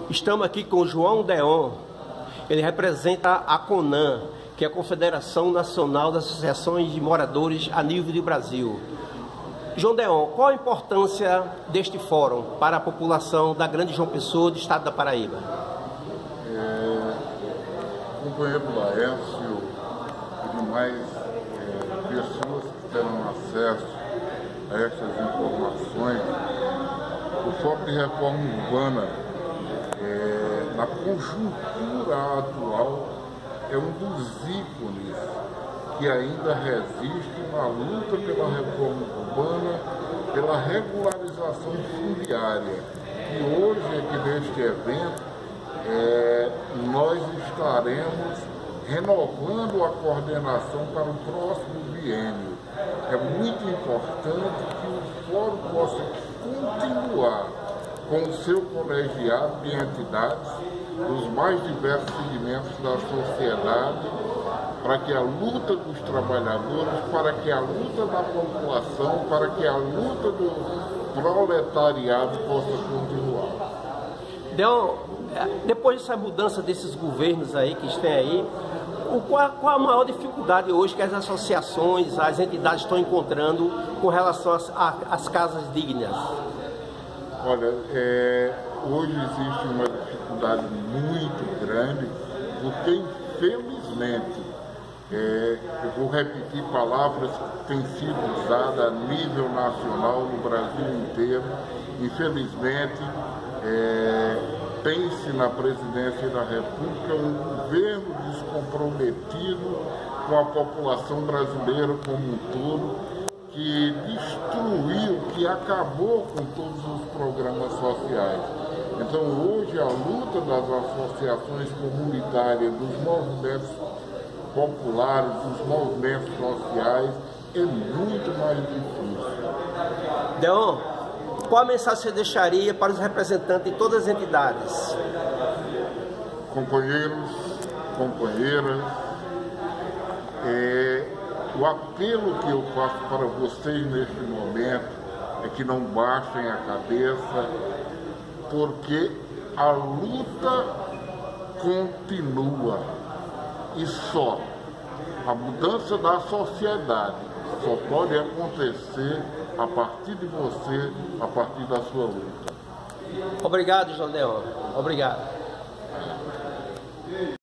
Estamos aqui com o João Deon. Ele representa a CONAN, que é a Confederação Nacional das Associações de Moradores a nível do Brasil. João Deon, qual a importância deste fórum para a população da Grande João Pessoa do estado da Paraíba? Companheiro Laércio e demais pessoas que terão acesso a essas informações, o Fórum de Reforma Urbana, na conjuntura atual, é um dos ícones que ainda resiste na luta pela reforma urbana, pela regularização fundiária. E hoje, aqui neste evento, nós estaremos renovando a coordenação para o próximo biênio. É muito importante que o Fórum possa continuar com o seu colegiado de entidades dos mais diversos segmentos da sociedade, para que a luta dos trabalhadores, para que a luta da população, para que a luta do proletariado possa continuar. Deon, depois dessa mudança desses governos aí que estão aí, qual a maior dificuldade hoje que as associações, as entidades estão encontrando com relação às casas dignas? Olha, hoje existe uma dificuldade muito grande, porque infelizmente, eu vou repetir palavras que têm sido usadas a nível nacional no Brasil inteiro, infelizmente, tem-se na presidência da República um governo descomprometido com a população brasileira como um todo, que destruiu, que acabou com todos os programas sociais. Então hoje a luta das associações comunitárias, dos movimentos populares, dos movimentos sociais é muito mais difícil. Deon, qual a mensagem você deixaria para os representantes de todas as entidades? Companheiros, companheiras, o apelo que eu faço para vocês neste momento é que não baixem a cabeça, porque a luta continua e só a mudança da sociedade só pode acontecer a partir de você, a partir da sua luta. Obrigado, João Deon. Obrigado.